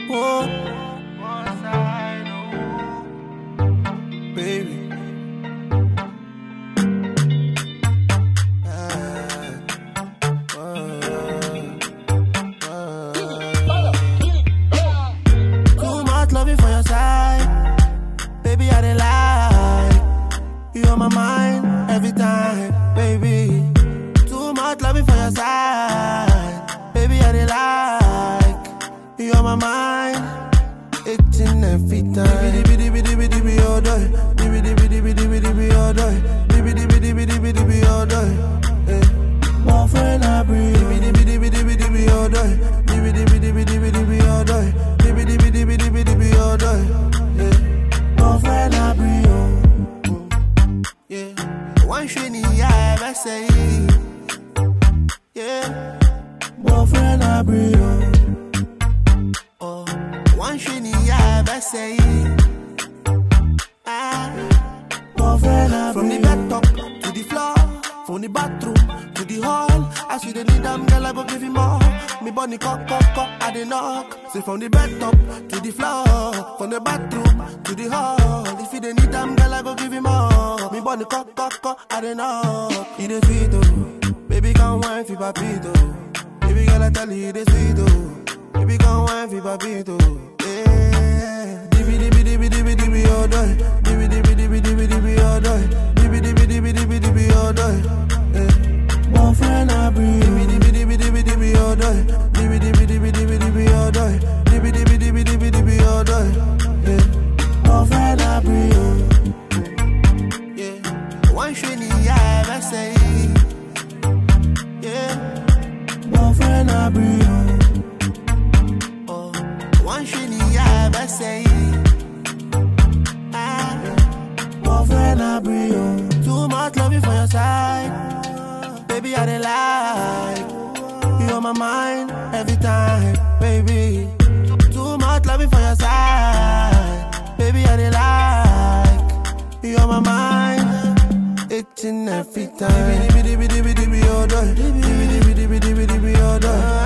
Oh, baby. Too much loving for your side, baby. I dey like you on my mind every time, baby. Too much loving for your side, baby. I dey like you on my mind, itching every time. Dibby dibby dibby dibby all day, dibby dibby dibby dibby dibby all day, dibby dibby dibby dibby dibby all day. My friend I breathe, dibby dibby dibby dibby dibby all day, dibby dibby dibby dibby dibby all day, dibby dibby dibby dibby dibby all day. My friend I breathe, yeah. One shiny I ever say, yeah. My friend I breathe. One shiny I ever say, from the bed top to the floor, from the bathroom to the hall. As you need them, girl, I go give you more. Me bunny cock, I dey knock. Say from the bed top to the floor, from the bathroom to the hall. If you need them, girl, I go give you more. Me bunny cock, I dey knock. You dey sweet oh, baby come wine for papito. Baby girl, I tell you dey sweet oh, baby come wine for papito. Dibby dibby dibby dibby dibby all day, dibby dibby dibby dibby dibby all day, dibby dibby dibby dibby dibby all day. My friend I breathe, dibby dibby dibby dibby dibby all day, dibby dibby dibby dibby dibby all day, dibby dibby dibby dibby dibby all day. My friend I breathe, yeah. One shiny I ever say, yeah. My friend I breathe. One shiny I ever say, my friend I breathe. Too much loving for your side, baby I dey like you on my mind every time, baby. Too much loving for your side, baby I dey like you on my mind, itching every time. Dibby dibby dibby dibby all day, dibby dibby dibby dibby dibby all day.